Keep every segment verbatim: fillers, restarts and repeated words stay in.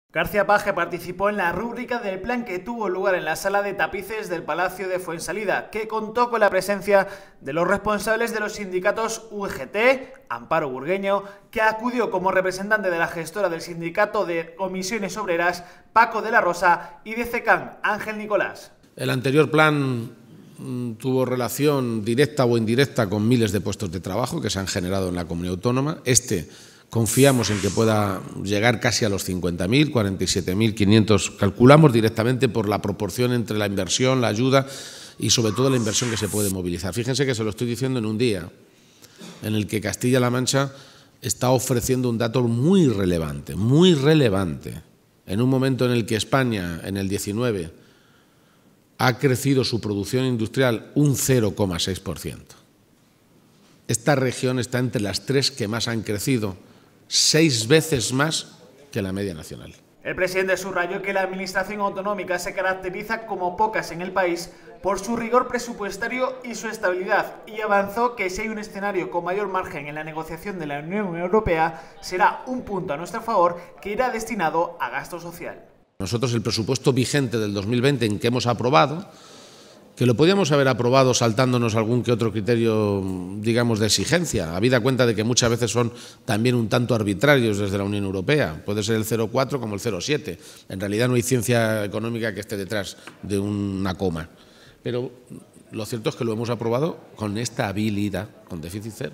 García Paje participó en la rúbrica del plan que tuvo lugar en la sala de tapices del Palacio de Fuensalida, que contó con la presencia de los responsables de los sindicatos U G T, Amparo Burgueño, que acudió como representante de la gestora del sindicato de Comisiones Obreras, Paco de la Rosa, y de CECAN, Ángel Nicolás. El anterior plan mmm, tuvo relación directa o indirecta con miles de puestos de trabajo que se han generado en la comunidad autónoma. Este confiamos en que pueda llegar casi a los cincuenta mil, cuarenta y siete mil quinientos, calculamos directamente por la proporción entre la inversión, la ayuda y sobre todo la inversión que se puede movilizar. Fíjense que se lo estoy diciendo en un día en el que Castilla-La Mancha está ofreciendo un dato muy relevante, muy relevante, en un momento en el que España, en el diecinueve, ha crecido su producción industrial un cero coma seis por ciento. Esta región está entre las tres que más han crecido, seis veces más que la media nacional. El presidente subrayó que la administración autonómica se caracteriza como pocas en el país por su rigor presupuestario y su estabilidad, y avanzó que si hay un escenario con mayor margen en la negociación de la Unión Europea, será un punto a nuestro favor que irá destinado a gasto social. Nosotros el presupuesto vigente del dos mil veinte en que hemos aprobado, que lo podíamos haber aprobado saltándonos algún que otro criterio, digamos, de exigencia, habida cuenta de que muchas veces son también un tanto arbitrarios desde la Unión Europea. Puede ser el cero coma cuatro como el cero coma siete. En realidad no hay ciencia económica que esté detrás de una coma. Pero lo cierto es que lo hemos aprobado con estabilidad, con déficit cero.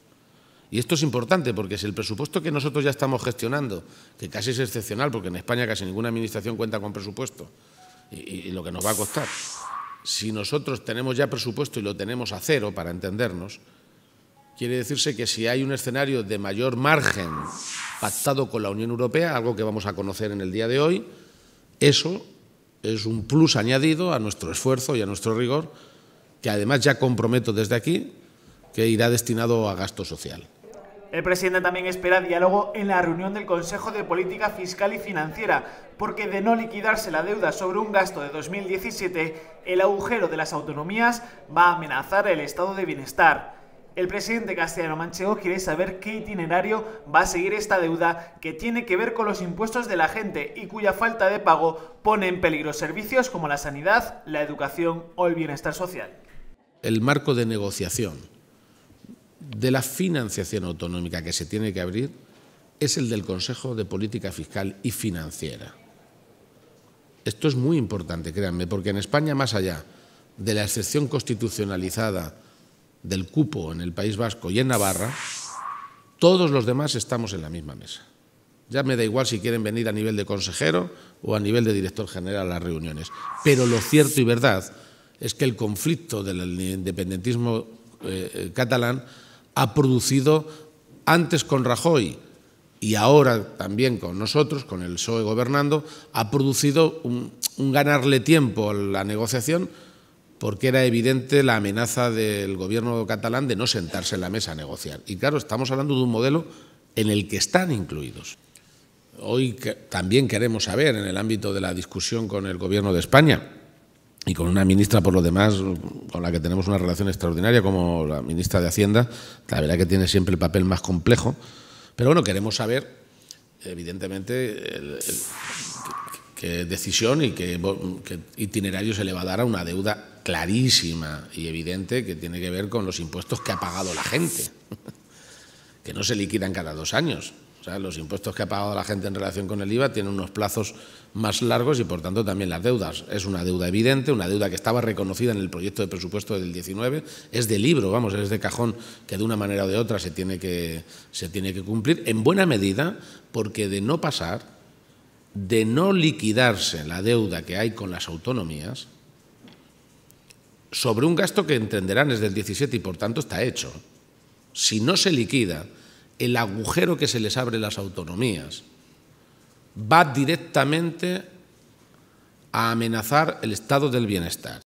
Y esto es importante porque si el presupuesto que nosotros ya estamos gestionando, que casi es excepcional porque en España casi ninguna administración cuenta con presupuesto, y, y lo que nos va a costar, si nosotros tenemos ya presupuesto y lo tenemos a cero, para entendernos, quiere decirse que si hay un escenario de mayor margen pactado con la Unión Europea, algo que vamos a conocer en el día de hoy, eso es un plus añadido a nuestro esfuerzo y a nuestro rigor, que además ya comprometo desde aquí, que irá destinado a gasto social. El presidente también espera diálogo en la reunión del Consejo de Política Fiscal y Financiera, porque de no liquidarse la deuda sobre un gasto de dos mil diecisiete, el agujero de las autonomías va a amenazar el estado de bienestar. El presidente castellano-manchego quiere saber qué itinerario va a seguir esta deuda que tiene que ver con los impuestos de la gente y cuya falta de pago pone en peligro servicios como la sanidad, la educación o el bienestar social. El marco de negociación de la financiación autonómica que se tiene que abrir es el del Consejo de Política Fiscal y Financiera. Esto es muy importante, créanme, porque en España, más allá de la excepción constitucionalizada del cupo en el País Vasco y en Navarra, todos los demás estamos en la misma mesa. Ya me da igual si quieren venir a nivel de consejero o a nivel de director general a las reuniones. Pero lo cierto y verdad es que el conflicto del independentismo eh, catalán ha producido, antes con Rajoy y ahora también con nosotros, con el P S O E gobernando, ha producido un, un ganarle tiempo a la negociación porque era evidente la amenaza del gobierno catalán de no sentarse en la mesa a negociar. Y claro, estamos hablando de un modelo en el que están incluidos. Hoy que, también queremos saber, en el ámbito de la discusión con el Gobierno de España, y con una ministra, por lo demás, con la que tenemos una relación extraordinaria, como la ministra de Hacienda, la verdad que tiene siempre el papel más complejo. Pero bueno, queremos saber, evidentemente, el, el, qué decisión y qué, qué itinerario se le va a dar a una deuda clarísima y evidente que tiene que ver con los impuestos que ha pagado la gente, que no se liquidan cada dos años. O sea, los impuestos que ha pagado la gente en relación con el I V A tienen unos plazos más largos y, por tanto, también las deudas. Es una deuda evidente, una deuda que estaba reconocida en el proyecto de presupuesto del diecinueve. Es de libro, vamos, es de cajón que de una manera o de otra se tiene que, se tiene que cumplir, en buena medida porque de no pasar, de no liquidarse la deuda que hay con las autonomías, sobre un gasto que entenderán es del diecisiete y, por tanto, está hecho. Si no se liquida, el agujero que se les abre a las autonomías va directamente a amenazar el estado del bienestar.